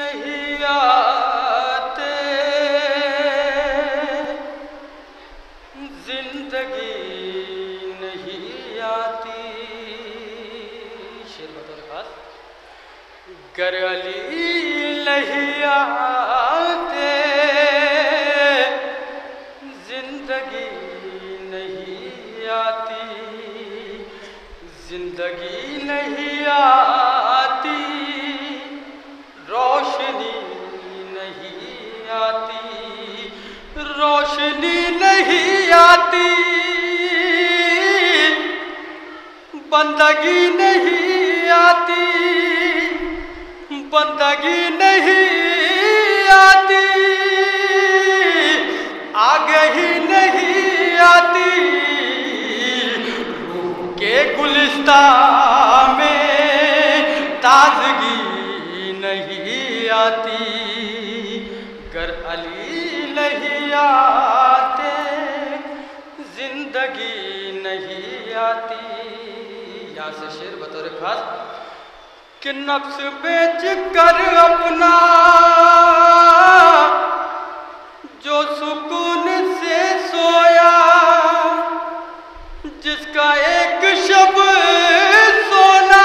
नहीं आते, जिंदगी नहीं आती। शेर बतौर खास, गर अली नहीं आते, जिंदगी नहीं आती, जिंदगी नहीं आती, रोशनी नहीं आती, रोशनी नहीं आती, बंदगी नहीं आती, बंदगी नहीं आती, आगे ही नहीं आती, रूह के गुलिस्ता में ताजगी नहीं आती, गर अली नहीं आते, जिंदगी नहीं आती। यहाँ से शेर बतौर खास कि नफ्स बेच कर अपना जो सुकून से सोया, जिसका एक शब सोना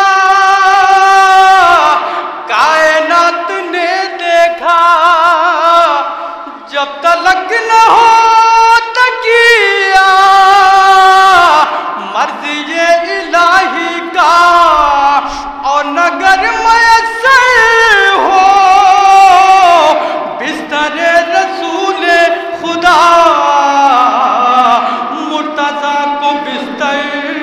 कायनात ने देखा, जब तलक न हो तकिया, मर्जी ये इलाही का और नगर मयस्सर हो, बिस्तरे रसूल खुदा, मुर्तजा को बिस्तर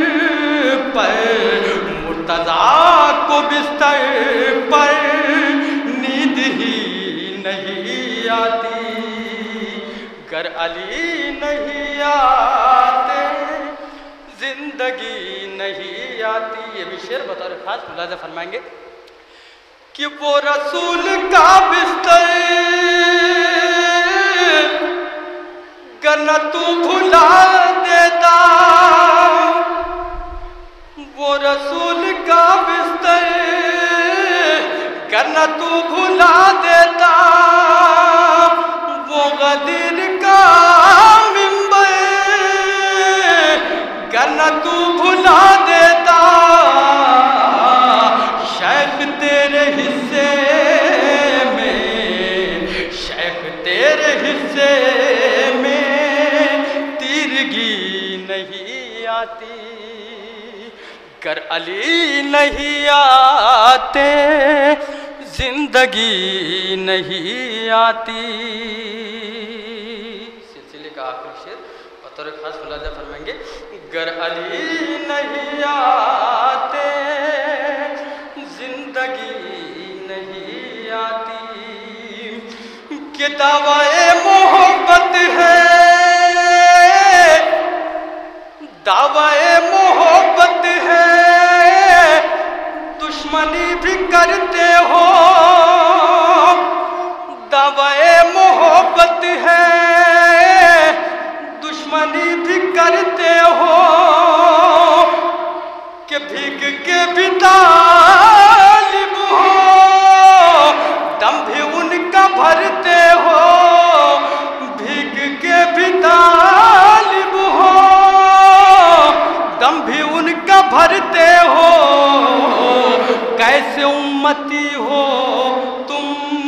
पर, मुर्तजा को बिस्तर पर नींद ही नहीं आती, गर अली नहीं आते, जिंदगी नहीं आती। ये भी शेर बतौर खास मुलाजा फरमाएंगे कि वो रसूल का बिस्तर गन्ना तू भुला देता, वो रसूल का बिस्तर गन्ना तू भुला देता, वो गदीर का मिंबर गन्ना तू भुला देता, शेख तेरे हिस्से में, शेख तेरे हिस्से में तीरगी नहीं आती, गर अली नहीं आते, जिंदगी नहीं आती। सिलसिले का आखिरी शेर बतौर खास मुलाजा फरमाएंगे, गर अली नहीं आते, जिंदगी नहीं आती, कि दावाए मोहब्बत है, दावाए मोहब्बत है, दुश्मनी भी करते हो, दावाए मोहब्बत है, दुश्मनी भी करते हो, कि भीग के भी तालिब हो, दम भी उनका भरते हो, भीग के भी तालिब हो, दम भी उनका भरते हो, कैसे उम्मती हो तुम,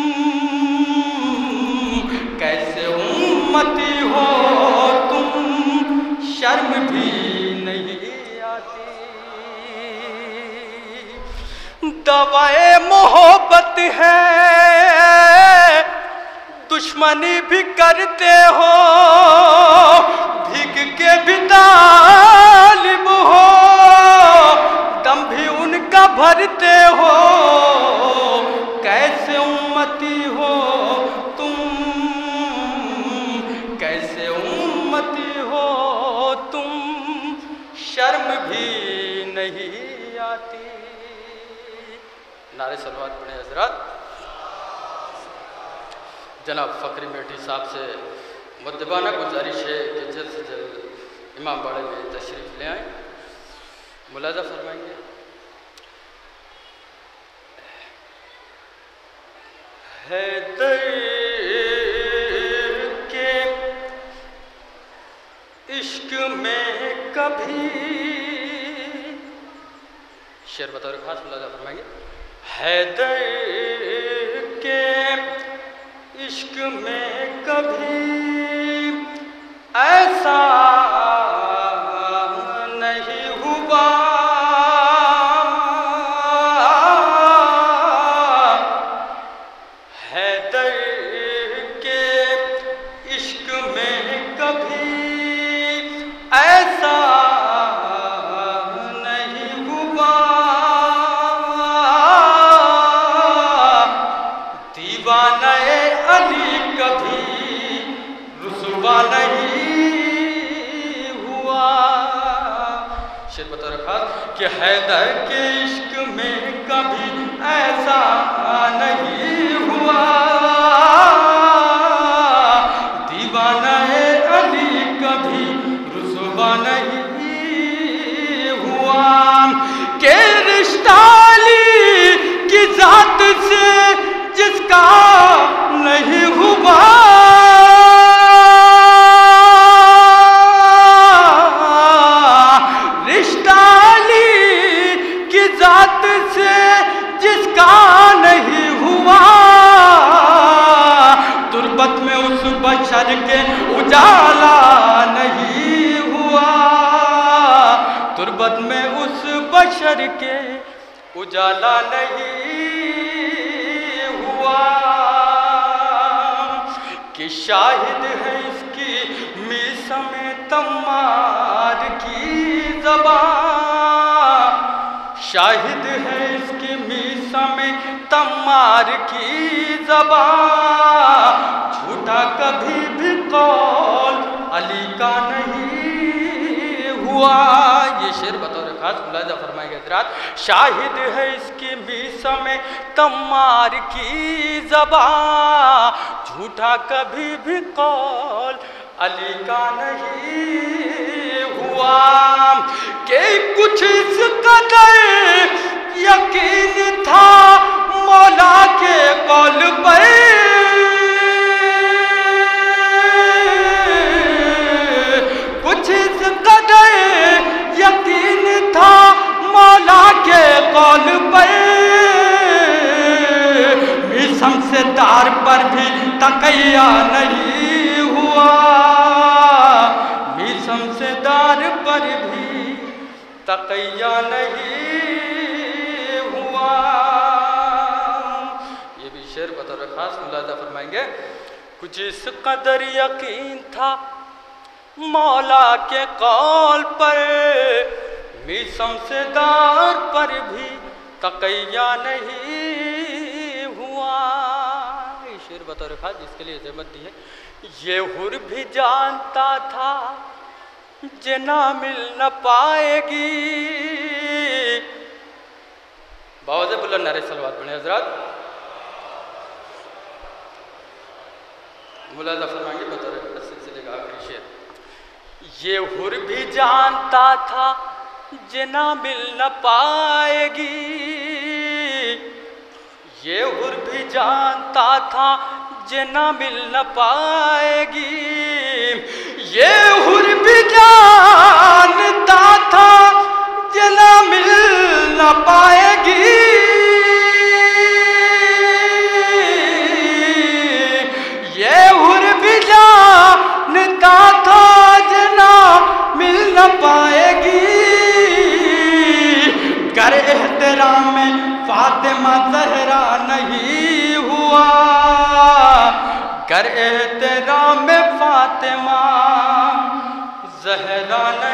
कैसे उम्मती हो तुम, शर्म भी नहीं आती, दवाए मोहब्बत है, दुश्मनी भी करते हो, भीग के भी तालिब हो, दम भी उनका भरते हो, कैसे उम्मती हो तुम, कैसे उम्मती हो तुम, शर्म भी नहीं आती। नारे सलवात पढ़े हजरात। जनाब फ़करी मेठी साहब से मुद्दबाना गुजारिश है कि जल्द से जल्द इमाम बाड़े में तशरीफ़ ले आएँ, मुलाज़ा फरमाएंगे। हैदर के इश्क में कभी, शेर बतौर खास मुलाजा फरमाएंगे। हैदर के इश्क में कभी ऐसा नहीं हुआ, हैदर के इश्क में कभी ऐसा नहीं हुआ, दीवाने अली कभी रुसवा नहीं हुआ। शेर बता रखा कि हैदर के इश्क में कभी ऐसा नहीं हुआ, दीवाना अली कभी रुसवा नहीं हुआ। के रिश्ता अली की जात से जिसका नहीं हुआ, रिश्ता अली की जात से जिसका नहीं हुआ, तुर्बत में उस बशर के उजाला नहीं हुआ, तुर्बत में उस बशर के उजाला नहीं हुआ। कि शाहिद है इसकी मीसम तम्मार की ज़बान, शाहिद है इसकी मीसम तम्मार की ज़बान, झूठा कभी भी कौल अली का नहीं हुआ। ये शेर बतौर खास मुलाजा फरमाएंगे हज़रात। शाहिद है इसकी मीसम तम्मार की ज़बान, झूठा कभी भी कौल अली का नहीं हुआ। कि कुछ इस कदर यकीन था मौला के कौल पर, कुछ इस कदर यकीन था मौला के कौल पर, मिसम से दार पर भी तकैया नहीं हुआ, मिसम से दार पर भी तकैया नहीं हुआ। ये भी शेर बतौर खास मुलाजा फरमाएंगे। कुछ इस कदर यकीन था मौला के कौल पर, मिसम से दार पर भी तकैया नहीं हुआ। ये शेर बतौर खास जिसके लिए ज़हमत दी है। ये हुर भी जानता था जना मिल न पाएगी, बावज़े बुलंद नारे सलवात पढ़े हज़रात। मुलाजा फरमाएंगे बतौर सिलसिले का आखिरी शेर। ये हुर भी जानता था जना मिल न पाएगी, ये हुर भी जानता था जना मिल न पाएगी, ये हुर भी जानता था जना मिल न पाएगी, ये हुर भी जानता था जना मिल न पाएगी। कर एहतराम फातिमा ज़हरा नहीं हुआ, कर एहतराम फातिमा ज़हरा नहीं